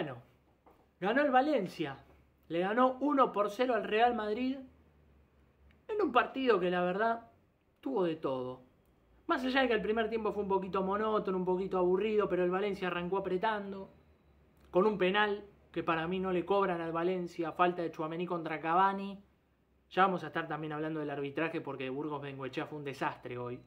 bueno, ganó el Valencia. Le ganó 1-0 al Real Madrid en un partido que la verdad tuvo de todo. Más allá de que el primer tiempo fue un poquito monótono, un poquito aburrido, pero el Valencia arrancó apretando, con un penal que para mí no le cobran al Valencia, falta de Tchouaméni contra Cavani. Ya vamos a estar también hablando del arbitraje porque Burgos Bengoechea fue un desastre hoy.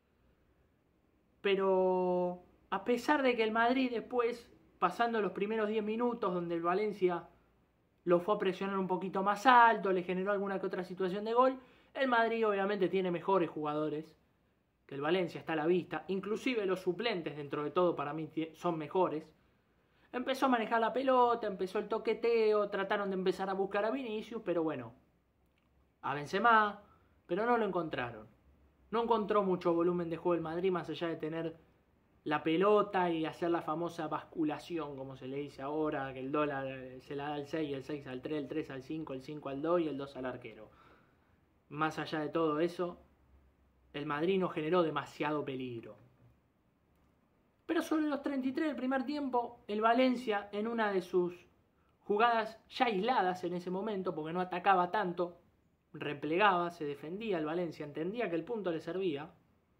Pero a pesar de que el Madrid después, pasando los primeros 10 minutos donde el Valencia lo fue a presionar un poquito más alto, le generó alguna que otra situación de gol, el Madrid obviamente tiene mejores jugadores que el Valencia, está a la vista. Inclusive los suplentes dentro de todo para mí son mejores. Empezó a manejar la pelota, empezó el toqueteo, trataron de empezar a buscar a Vinicius, pero bueno, a Benzema, pero no lo encontraron. No encontró mucho volumen de juego el Madrid, más allá de tener la pelota y hacer la famosa basculación, como se le dice ahora, que el dólar se la da al 6, el 6 al 3, el 3 al 5, el 5 al 2 y el 2 al arquero. Más allá de todo eso, el Madrid no generó demasiado peligro. Pero sobre los 33 del primer tiempo, el Valencia, en una de sus jugadas ya aisladas en ese momento, porque no atacaba tanto, replegaba, se defendía el Valencia, entendía que el punto le servía.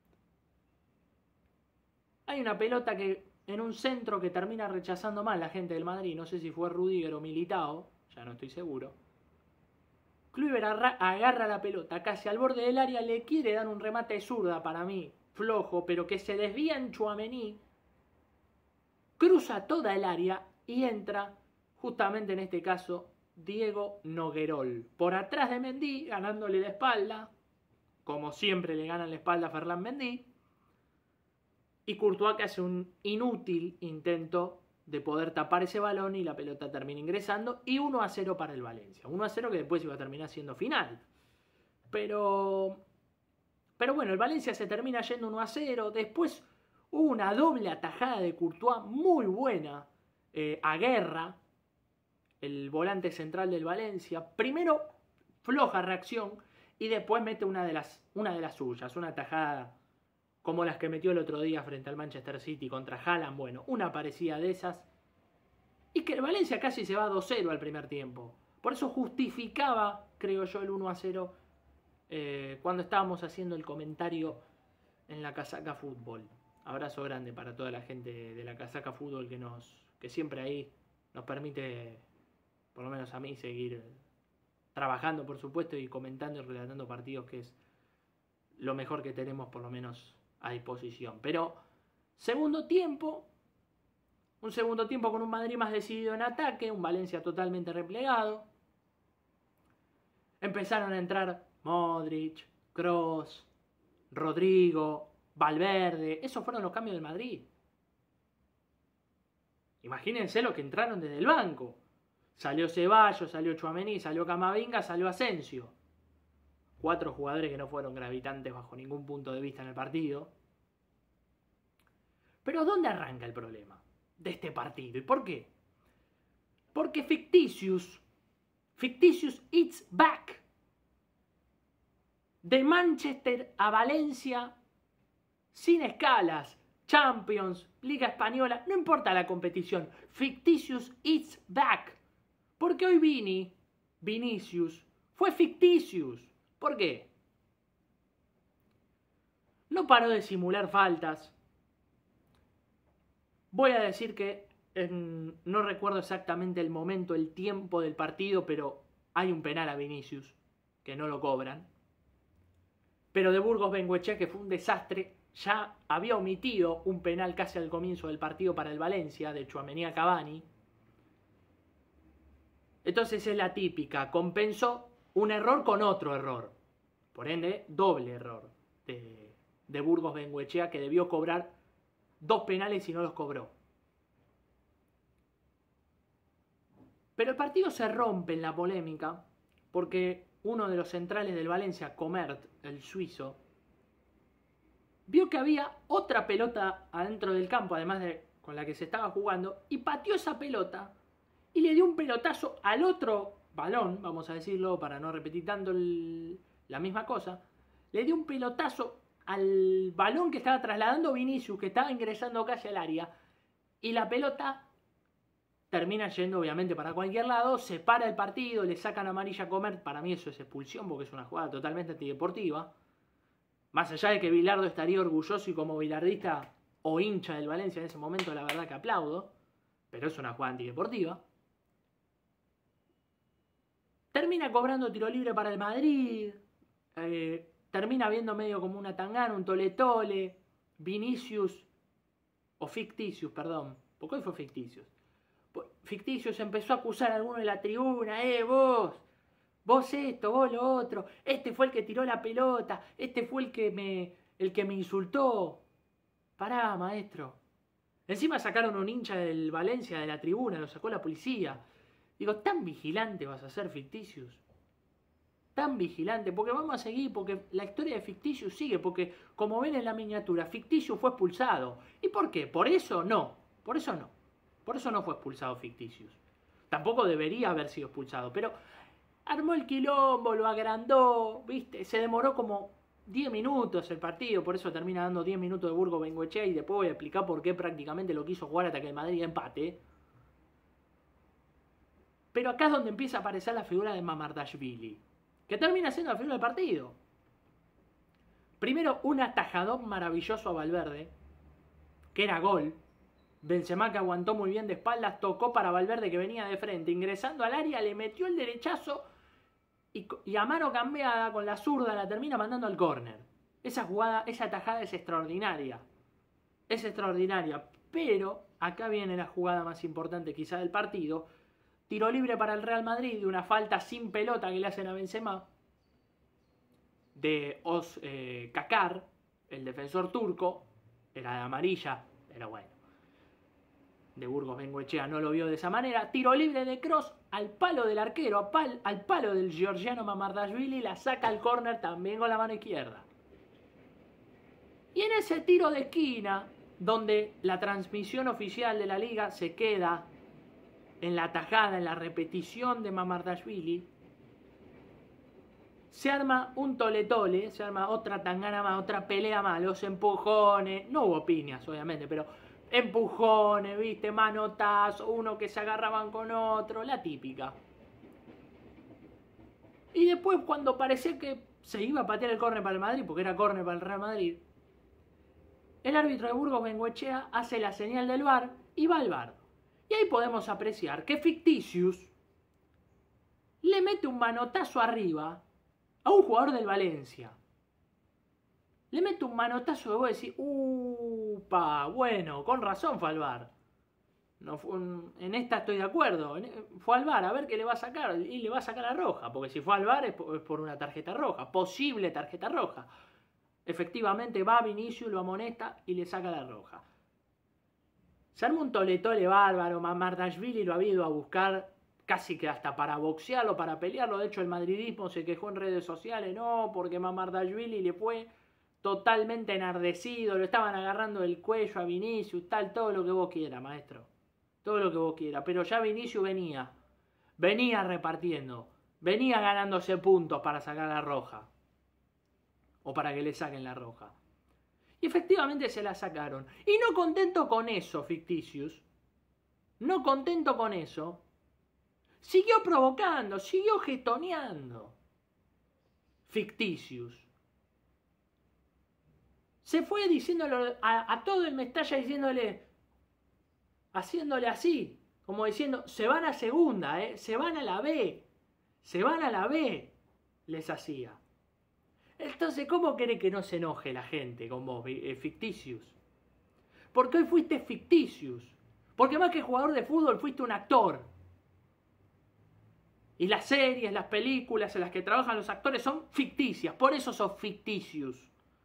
Hay una pelota que en un centro que termina rechazando mal la gente del Madrid, no sé si fue Rüdiger o Militao, ya no estoy seguro. Kluivert agarra la pelota casi al borde del área, le quiere dar un remate de zurda para mí, flojo, pero que se desvía en Tchouaméni, cruza toda el área y entra, justamente en este caso, Diego Noguerol. Por atrás de Mendy, ganándole la espalda, como siempre le ganan la espalda a Ferland Mendy, y Courtois que hace un inútil intento de poder tapar ese balón y la pelota termina ingresando, y 1-0 para el Valencia. 1-0 que después iba a terminar siendo final. Pero bueno, el Valencia se termina yendo 1-0, después hubo una doble atajada de Courtois muy buena a Guerra, el volante central del Valencia. Primero, floja reacción y después mete una de las suyas, una atajada como las que metió el otro día frente al Manchester City contra Haaland. Bueno, una parecida de esas. Y que el Valencia casi se va 2-0 al primer tiempo. Por eso justificaba, creo yo, el 1-0 cuando estábamos haciendo el comentario en la Casaca Fútbol. Abrazo grande para toda la gente de la Casaca Fútbol que siempre ahí nos permite, por lo menos a mí, seguir trabajando, por supuesto, y comentando y relatando partidos, que es lo mejor que tenemos, por lo menos, a disposición. Pero segundo tiempo, un segundo tiempo con un Madrid más decidido en ataque, un Valencia totalmente replegado. Empezaron a entrar Modric, Kroos, Rodrigo, Valverde. Esos fueron los cambios del Madrid. Imagínense lo que entraron desde el banco. Salió Ceballos, salió Tchouaméni, salió Camavinga, salió Asensio. 4 jugadores que no fueron gravitantes bajo ningún punto de vista en el partido. Pero ¿dónde arranca el problema de este partido? ¿Y por qué? Porque Fictitious it's back. De Manchester a Valencia, sin escalas, Champions, Liga Española, no importa la competición. Fictitious it's back. Porque hoy Vinicius, fue Fictitious. ¿Por qué? No paró de simular faltas. Voy a decir que no recuerdo exactamente el momento, el tiempo del partido, pero hay un penal a Vinicius que no lo cobran. Pero de Burgos Bengoechea, que fue un desastre, ya había omitido un penal casi al comienzo del partido para el Valencia, de Tchouaméni a Cavani. Entonces es la típica, compensó un error con otro error. Por ende, doble error de Burgos Bengoechea, que debió cobrar 2 penales y no los cobró. Pero el partido se rompe en la polémica porque uno de los centrales del Valencia, Comert, el suizo, vio que había otra pelota adentro del campo, además de con la que se estaba jugando, y pateó esa pelota y le dio un pelotazo al otro balón, vamos a decirlo para no repetir tanto la misma cosa. Le dio un pelotazo al balón que estaba trasladando Vinicius, que estaba ingresando casi al área, y la pelota termina yendo obviamente para cualquier lado, se para el partido, le sacan amarilla a Comer, para mí eso es expulsión porque es una jugada totalmente antideportiva. Más allá de que Bilardo estaría orgulloso y como bilardista o hincha del Valencia en ese momento, la verdad que aplaudo, pero es una jugada antideportiva. Termina cobrando tiro libre para el Madrid, termina viendo medio como una tangana, un tole-tole, Vinicius, o Ficticius, perdón, porque hoy fue Ficticius. Ficticius empezó a acusar a alguno de la tribuna, vos esto, vos lo otro, este fue el que tiró la pelota, este fue el que me insultó. Pará, maestro. Encima sacaron un hincha del Valencia de la tribuna, lo sacó la policía. Digo, tan vigilante vas a ser, Ficticius. Tan vigilante, porque vamos a seguir, porque la historia de Ficticius sigue, porque como ven en la miniatura, Ficticius fue expulsado. ¿Y por qué? Por eso no. Por eso no fue expulsado Ficticius. Tampoco debería haber sido expulsado, pero armó el quilombo, lo agrandó, ¿viste? Se demoró como 10 minutos el partido, por eso termina dando 10 minutos de Burgos Bengoechea y después voy a explicar por qué prácticamente lo quiso jugar hasta que el Madrid empate. Pero acá es donde empieza a aparecer la figura de Mamardashvili, que termina siendo la figura del partido. Primero, un atajadón maravilloso a Valverde, que era gol. Benzema, que aguantó muy bien de espaldas, tocó para Valverde, que venía de frente, ingresando al área, le metió el derechazo y a mano cambiada con la zurda la termina mandando al córner. Esa jugada, esa atajada es extraordinaria. Es extraordinaria. Pero acá viene la jugada más importante quizá del partido. Tiro libre para el Real Madrid de una falta sin pelota que le hacen a Benzema. De Kakar, el defensor turco. Era de amarilla, pero bueno. De Burgos Bengoechea no lo vio de esa manera. Tiro libre de Kroos al palo del arquero, al palo del georgiano Mamardashvili, la saca al córner también con la mano izquierda. Y en ese tiro de esquina, donde la transmisión oficial de la liga se queda en la tajada, en la repetición de Mamardashvili, se arma un tole-tole, se arma otra tangana más, otra pelea más, los empujones, no hubo piñas obviamente, pero empujones, viste, manotazos, uno que se agarraban con otro, la típica. Y después cuando parecía que se iba a patear el córner para el Madrid, porque era córner para el Real Madrid, el árbitro de Burgos Bengoechea hace la señal del VAR y va al VAR. Y ahí podemos apreciar que Ficticius le mete un manotazo arriba a un jugador del Valencia. Le mete un manotazo de vos y decís, upa, bueno, con razón fue al VAR. No en esta estoy de acuerdo. Fue al VAR a ver qué le va a sacar. Y le va a sacar la roja. Porque si fue al VAR es por una tarjeta roja. Posible tarjeta roja. Efectivamente va Vinicius, lo amonesta y le saca la roja. Se arma un tole-tole bárbaro. Mamardashvili lo había ido a buscar casi que hasta para boxearlo, para pelearlo. De hecho el madridismo se quejó en redes sociales. No, porque Mamardashvili le fue totalmente enardecido. Lo estaban agarrando el cuello a Vinicius. Tal, todo lo que vos quieras, maestro. Todo lo que vos quieras. Pero ya Vinicius venía repartiendo. Venía ganándose puntos para sacar la roja. O para que le saquen la roja. Y efectivamente se la sacaron. Y no contento con eso, Ficticius. No contento con eso. Siguió provocando, siguió jetoneando. Ficticius. Se fue diciéndolo a todo el Mestalla, diciéndole, haciéndole así, como diciendo, se van a segunda, se van a la B, se van a la B, les hacía. Entonces, ¿cómo querés que no se enoje la gente con vos, Ficticius? Porque hoy fuiste Ficticius. Porque más que jugador de fútbol fuiste un actor. Y las series, las películas en las que trabajan los actores son ficticias. Por eso sos Ficticius.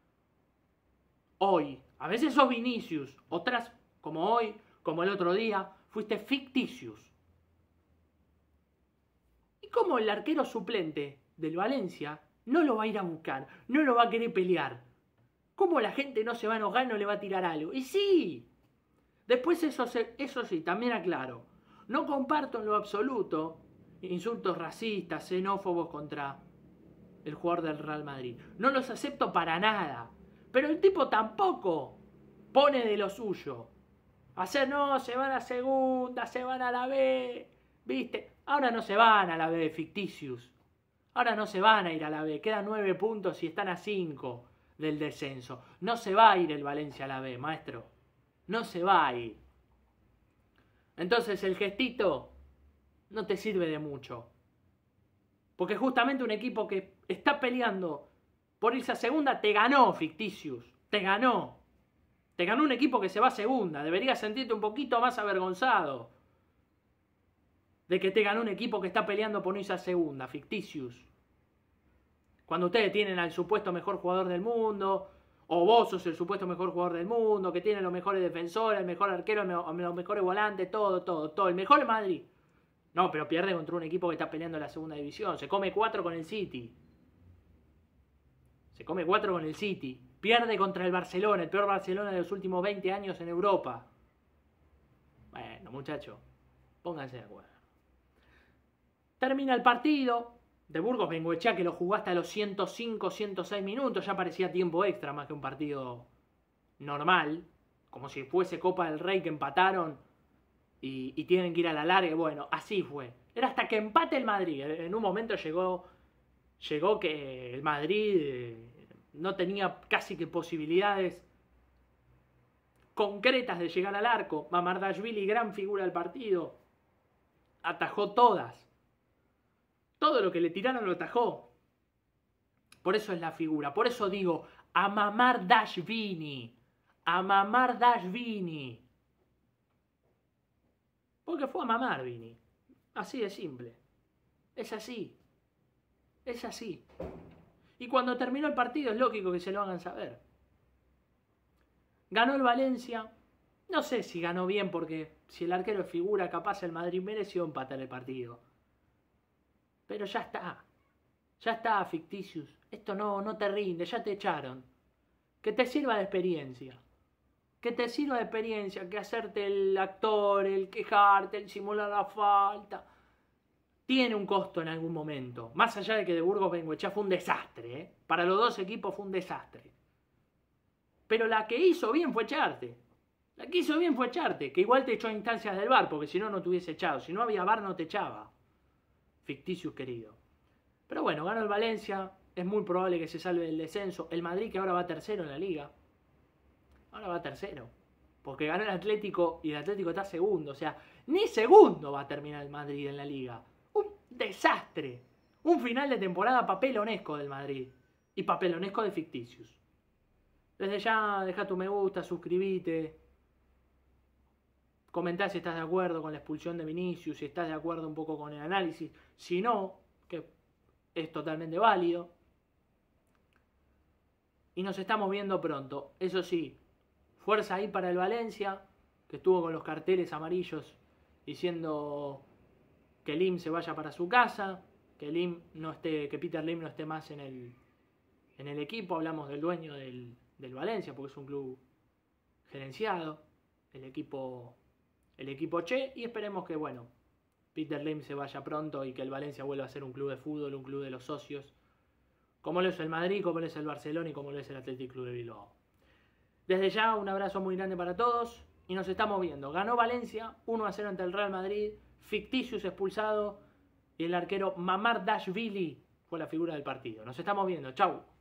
Hoy, a veces sos Vinicius. Otras, como hoy, como el otro día, fuiste Ficticius. ¿Y cómo el arquero suplente del Valencia no lo va a ir a buscar? No lo va a querer pelear. ¿Cómo la gente no se va a enojar y no le va a tirar algo? Y sí. Después eso sí, también aclaro. No comparto en lo absoluto insultos racistas, xenófobos contra el jugador del Real Madrid. No los acepto para nada. Pero el tipo tampoco pone de lo suyo. Hacer no, se van a segunda, se van a la B, ¿viste? Ahora no se van a la B, ficticios. Ahora no se van a ir a la B, quedan 9 puntos y están a 5 del descenso. No se va a ir el Valencia a la B, maestro. No se va a ir. Entonces el gestito no te sirve de mucho. Porque justamente un equipo que está peleando por irse a segunda te ganó, ficticios. Te ganó. Te ganó un equipo que se va a segunda. Deberías sentirte un poquito más avergonzado de que te ganó un equipo que está peleando por irse a segunda, ficticios. Cuando ustedes tienen al supuesto mejor jugador del mundo, o vos sos el supuesto mejor jugador del mundo, que tiene los mejores defensores, el mejor arquero, los mejores volantes, todo. El mejor es Madrid. No, pero pierde contra un equipo que está peleando en la segunda división. Se come 4 con el City. Se come 4 con el City. Pierde contra el Barcelona, el peor Barcelona de los últimos 20 años en Europa. Bueno, muchachos, pónganse de acuerdo. Termina el partido de Burgos Bengoechea, que lo jugó hasta los 105, 106 minutos. Ya parecía tiempo extra más que un partido normal. Como si fuese Copa del Rey que empataron y tienen que ir a la larga. Bueno, así fue. Era hasta que empate el Madrid. En un momento llegó que el Madrid no tenía casi que posibilidades concretas de llegar al arco. Mamardashvili, gran figura del partido, atajó todas. Todo lo que le tiraron lo atajó. Por eso es la figura. Por eso digo, a Mamardashvili. A Mamardashvili. Porque fue a mamar Vini. Así de simple. Es así. Es así. Y cuando terminó el partido es lógico que se lo hagan saber. Ganó el Valencia. No sé si ganó bien, porque si el arquero es figura, capaz el Madrid mereció empatar el partido. Pero ya está. Ya está, ficticios. Esto no te rinde, ya te echaron. Que te sirva de experiencia. Que te sirva de experiencia, que hacerte el actor, el quejarte, el simular la falta. Tiene un costo en algún momento. Más allá de que de Burgos Bengoechea fue un desastre, ¿eh? Para los dos equipos fue un desastre. Pero la que hizo bien fue echarte. La que hizo bien fue echarte. Que igual te echó a instancias del VAR, porque si no, no te hubiese echado. Si no había VAR, no te echaba. Ficticius querido. Pero bueno, ganó el Valencia. Es muy probable que se salve del descenso. El Madrid, que ahora va tercero en la Liga. Ahora va tercero. Porque ganó el Atlético y el Atlético está segundo. O sea, ni segundo va a terminar el Madrid en la Liga. Un desastre. Un final de temporada papelonesco del Madrid. Y papelonesco de ficticios. Desde ya, deja tu me gusta, suscríbete. Comentá si estás de acuerdo con la expulsión de Vinicius, si estás de acuerdo un poco con el análisis. Si no, que es totalmente válido. Y nos estamos viendo pronto. Eso sí, fuerza ahí para el Valencia, que estuvo con los carteles amarillos diciendo que Lim se vaya para su casa, que Peter Lim no esté más en el equipo. Hablamos del dueño del Valencia, porque es un club gerenciado, el equipo Che, y esperemos que, bueno, Peter Lim se vaya pronto y que el Valencia vuelva a ser un club de fútbol, un club de los socios, como lo es el Madrid, como lo es el Barcelona y como lo es el Athletic Club de Bilbao. Desde ya, un abrazo muy grande para todos y nos estamos viendo. Ganó Valencia 1-0 ante el Real Madrid, Ficticius expulsado y el arquero Mamardashvili fue la figura del partido. Nos estamos viendo. Chau.